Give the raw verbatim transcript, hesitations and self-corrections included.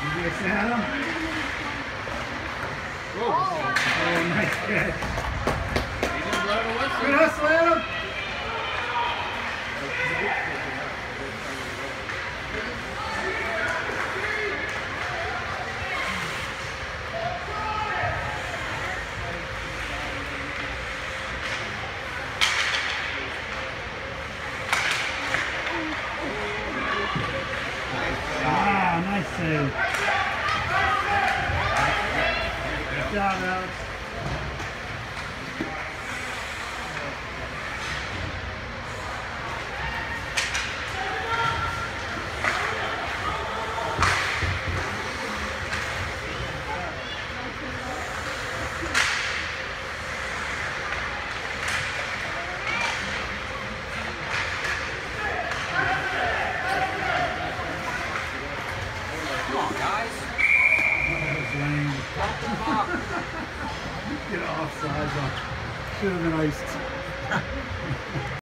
You get Adam? Oh, oh, nice catch. He didn't blow the whistle. Good hustle, Adam. Ah, nice save. Good job, Alex. Come on, guys. That was lame. Walk the clock. Get offside. Should have been iced.